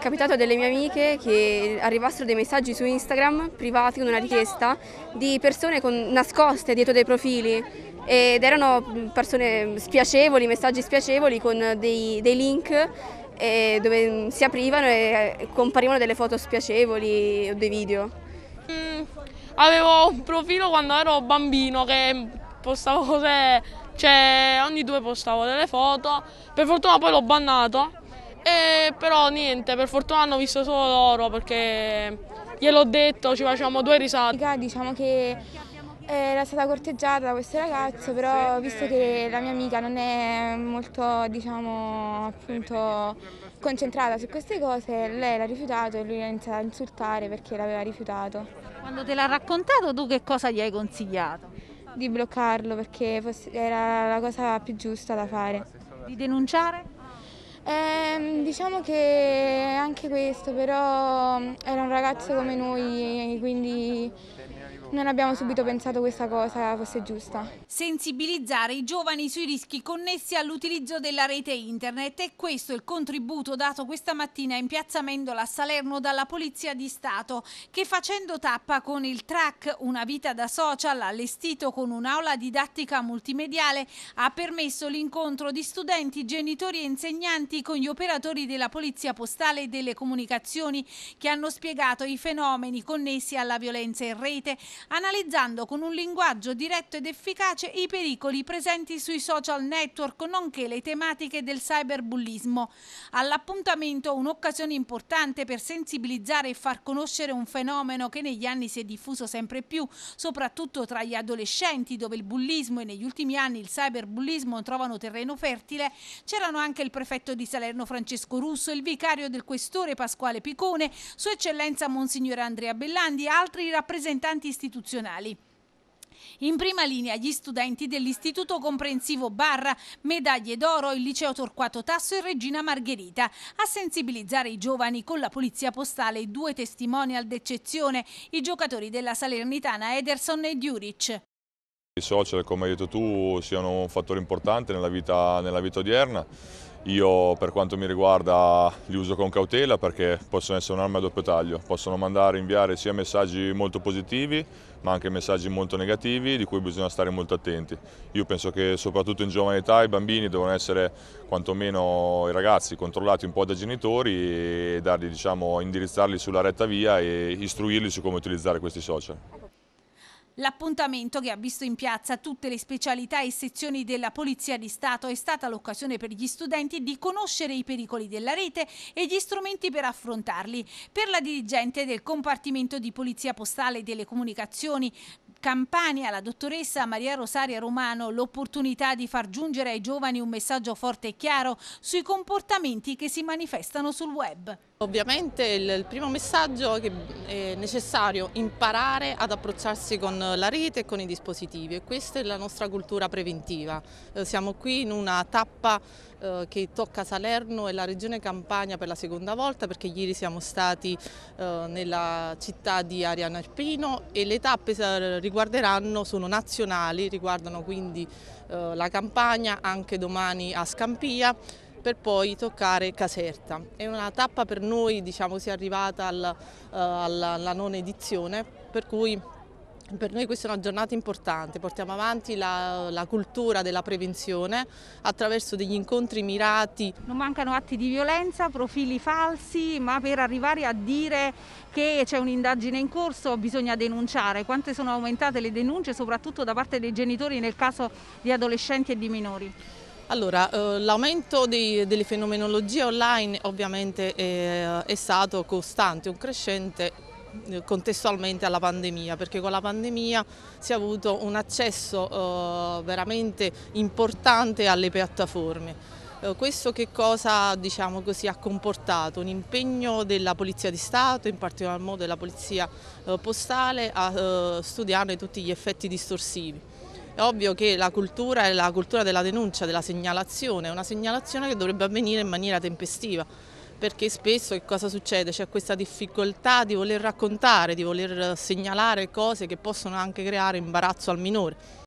capitato a delle mie amiche che arrivassero dei messaggi su Instagram privati con una richiesta di persone nascoste dietro dei profili ed erano persone spiacevoli, messaggi spiacevoli con dei link dove si aprivano e comparivano delle foto spiacevoli o dei video. Avevo un profilo quando ero bambino che postavo cose, cioè ogni due postavo delle foto, per fortuna poi l'ho bannato, però niente, per fortuna hanno visto solo loro perché gliel'ho detto, ci facevamo due risate. Diciamo che era stata corteggiata da questo ragazzo, però visto che la mia amica non è molto, diciamo, appunto, concentrata su queste cose, lei l'ha rifiutato e lui ha iniziato a insultare perché l'aveva rifiutato. Quando te l'ha raccontato tu che cosa gli hai consigliato? Di bloccarlo perché era la cosa più giusta da fare. Di denunciare? Diciamo che anche questo, però era un ragazzo come noi, quindi non abbiamo subito pensato questa cosa fosse giusta. Sensibilizzare i giovani sui rischi connessi all'utilizzo della rete internet, e questo è il contributo dato questa mattina in piazza Amendola a Salerno dalla Polizia di Stato, che facendo tappa con il track Una vita da social, allestito con un'aula didattica multimediale, ha permesso l'incontro di studenti, genitori e insegnanti con gli operatori della Polizia Postale e delle Comunicazioni, che hanno spiegato i fenomeni connessi alla violenza in rete, analizzando con un linguaggio diretto ed efficace i pericoli presenti sui social network, nonché le tematiche del cyberbullismo. All'appuntamento un'occasione importante per sensibilizzare e far conoscere un fenomeno che negli anni si è diffuso sempre più, soprattutto tra gli adolescenti, dove il bullismo e negli ultimi anni il cyberbullismo trovano terreno fertile. C'erano anche il prefetto di Salerno Francesco Russo, il vicario del questore Pasquale Picone, Sua Eccellenza Monsignore Andrea Bellandi e altri rappresentanti istituzionali. In prima linea gli studenti dell'Istituto Comprensivo Barra, Medaglie d'Oro, il Liceo Torquato Tasso e Regina Margherita. A sensibilizzare i giovani con la Polizia Postale due testimonial d'eccezione, i giocatori della Salernitana Ederson e Djuric. I social, come hai detto tu, siano un fattore importante nella vita odierna. Io, per quanto mi riguarda, li uso con cautela perché possono essere un'arma a doppio taglio. Possono inviare sia messaggi molto positivi ma anche messaggi molto negativi di cui bisogna stare molto attenti. Io penso che soprattutto in giovane età i bambini devono essere, quantomeno i ragazzi, controllati un po' dai genitori e dargli, indirizzarli sulla retta via e istruirli su come utilizzare questi social. L'appuntamento, che ha visto in piazza tutte le specialità e sezioni della Polizia di Stato, è stata l'occasione per gli studenti di conoscere i pericoli della rete e gli strumenti per affrontarli. Per la dirigente del compartimento di Polizia Postale e delle Comunicazioni Campania, la dottoressa Maria Rosaria Romano, l'opportunità di far giungere ai giovani un messaggio forte e chiaro sui comportamenti che si manifestano sul web. Ovviamente il primo messaggio è che è necessario imparare ad approcciarsi con la rete e con i dispositivi, e questa è la nostra cultura preventiva. Siamo qui in una tappa che tocca Salerno e la regione Campania per la seconda volta, perché ieri siamo stati nella città di Ariano Irpino e le tappe sono nazionali, riguardano quindi la Campania, anche domani a Scampia, per poi toccare Caserta. È una tappa per noi, si è arrivata alla nona edizione, per cui per noi questa è una giornata importante. Portiamo avanti la cultura della prevenzione attraverso degli incontri mirati. Non mancano atti di violenza, profili falsi, ma per arrivare a dire che c'è un'indagine in corso bisogna denunciare. Quante sono aumentate le denunce, soprattutto da parte dei genitori nel caso di adolescenti e di minori? Allora, l'aumento delle fenomenologie online ovviamente è stato costante, un crescente contestualmente alla pandemia, perché con la pandemia si è avuto un accesso veramente importante alle piattaforme. Questo che cosa ha comportato? Un impegno della Polizia di Stato, in particolar modo della Polizia Postale, a studiare tutti gli effetti distorsivi. È ovvio che la cultura è la cultura della denuncia, della segnalazione, è una segnalazione che dovrebbe avvenire in maniera tempestiva, perché spesso che cosa succede? C'è questa difficoltà di voler raccontare, di voler segnalare cose che possono anche creare imbarazzo al minore.